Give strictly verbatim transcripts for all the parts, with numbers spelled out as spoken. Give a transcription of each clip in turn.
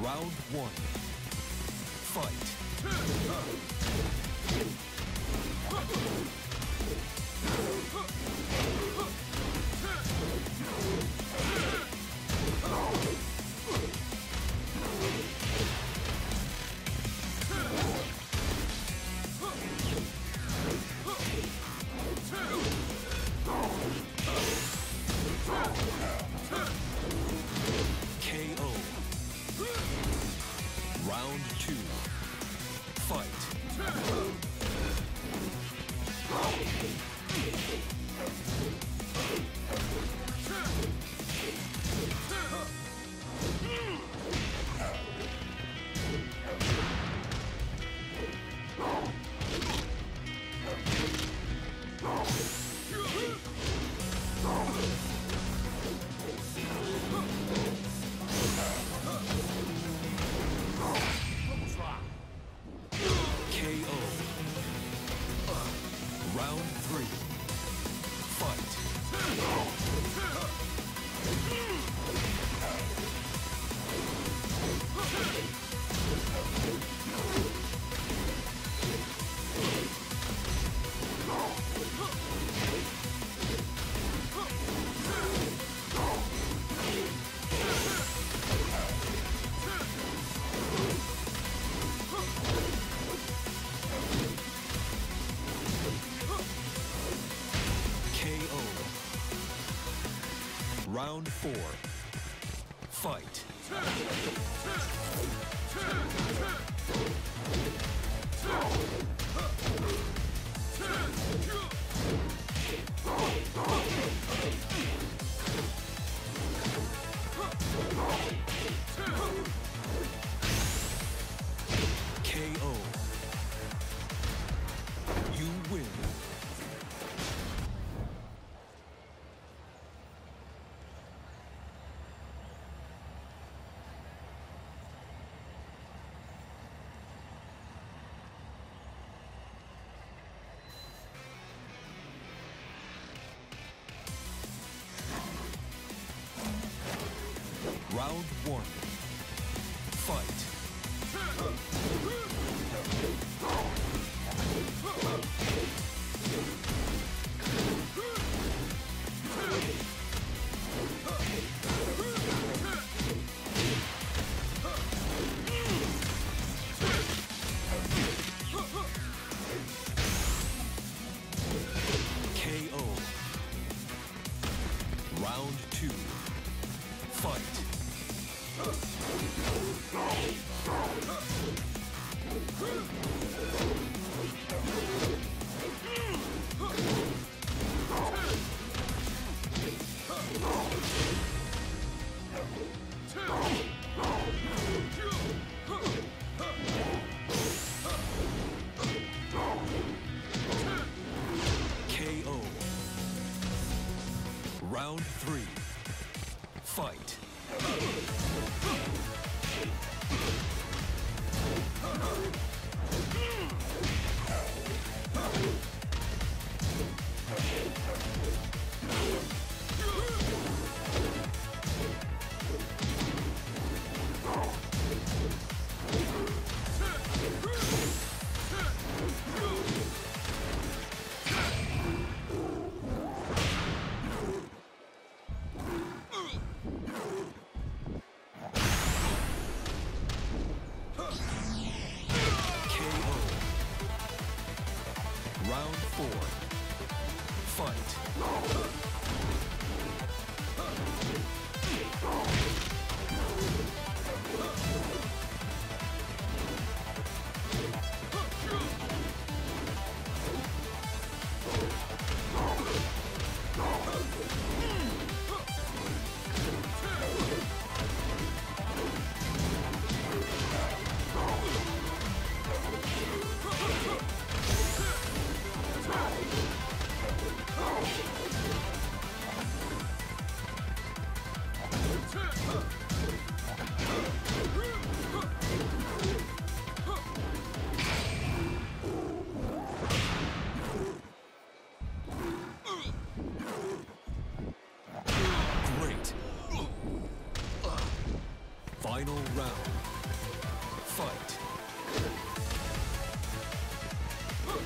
Round one. Fight. K O. Round two. Fight. K O. Round three. Fight. K O. Round four. Fight. K O. You win. Round one. Fight. K O. Round two. Fight. K O. Round three. Fight. Round four. Fight. Great. Final round.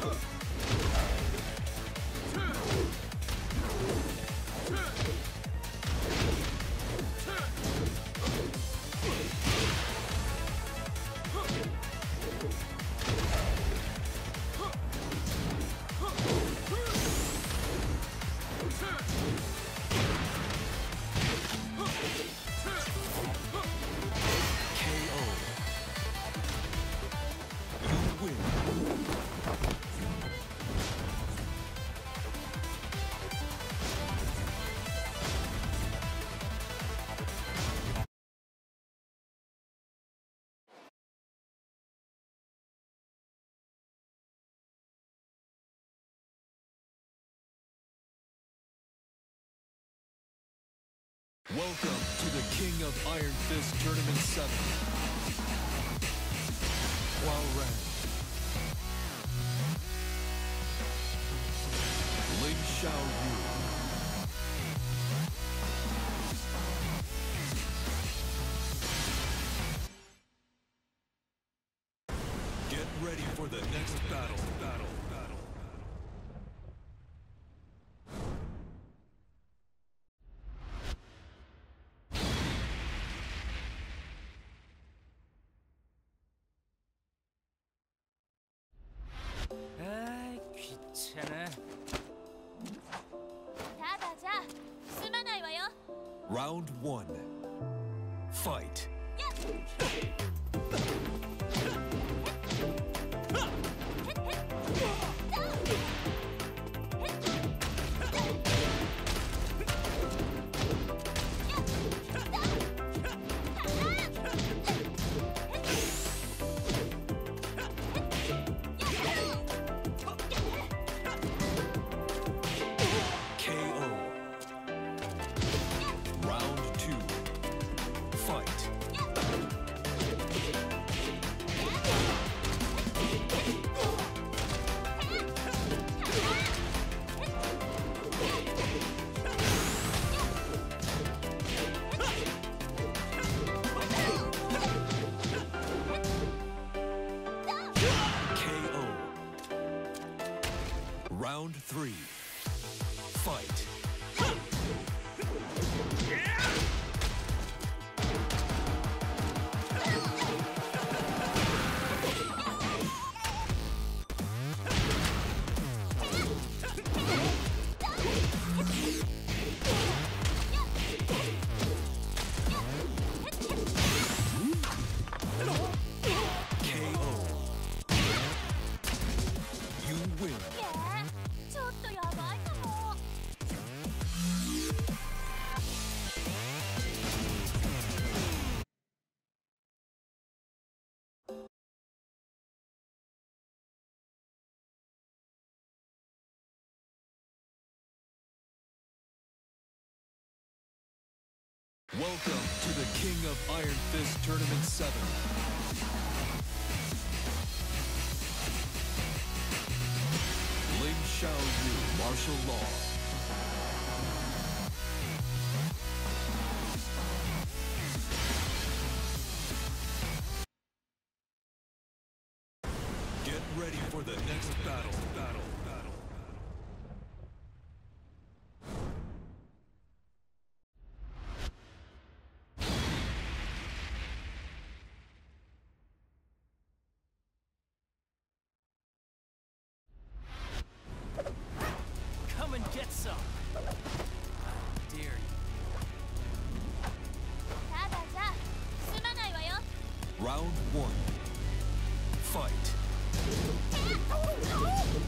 Welcome to the King of Iron Fist Tournament seven. Huao Ran. Ling Xiaoyu. Get ready for the next battle, battle, battle. 아이 귀찮아. 다 가자. 쓸만할 와요. Round one. Fight. K O. Round two. Fight. K O. Round three. Fight. K O. You win. ちょっとやばいかも。 Welcome to the King of Iron Fist Tournament seven. Ling Xiaoyu, martial law. Get ready for the next battle, battle, battle. Come and get some. I dare you. ただじゃ済まないわよ。 Round one. Fight.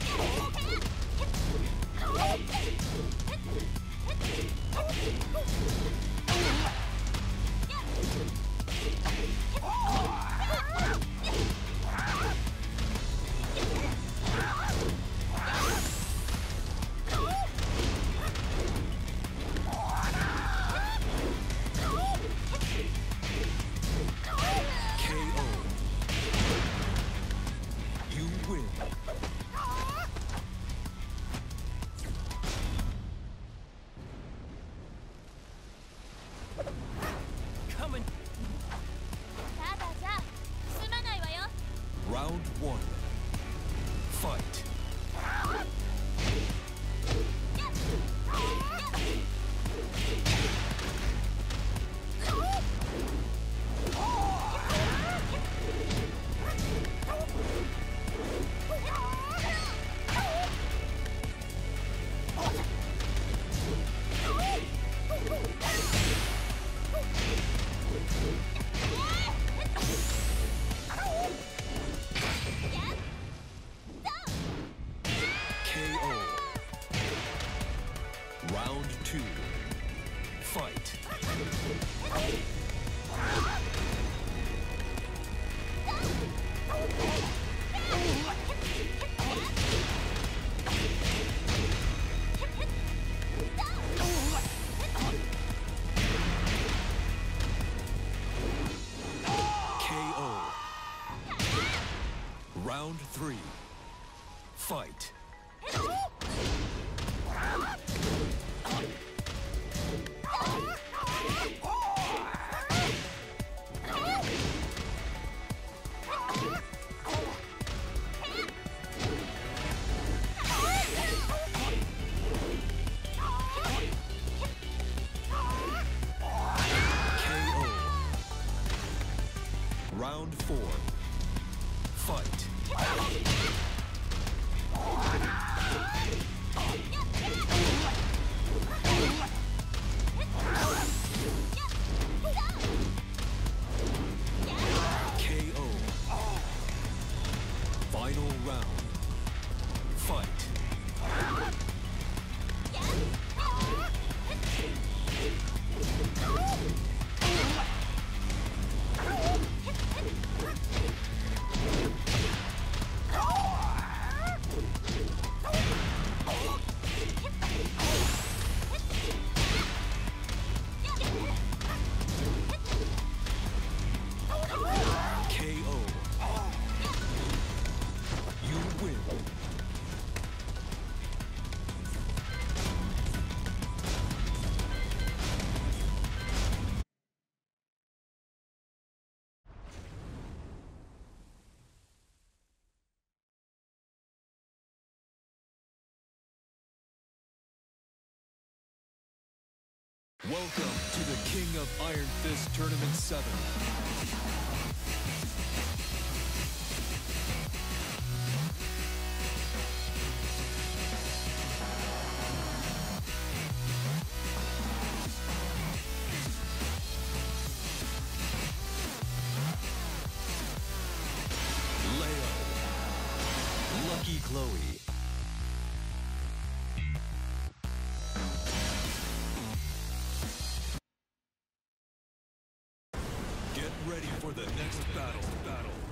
Coming. ただじゃ済まないわよ。 Round one. Fight. K O. Round two. Fight. K O. Round three. Fight. K O. Round four. Fight. K O. Final round. Fight. K O. You win. Welcome to the King of Iron Fist Tournament seven. Leo. Lucky Chloe. Get ready for the next battle. Battle.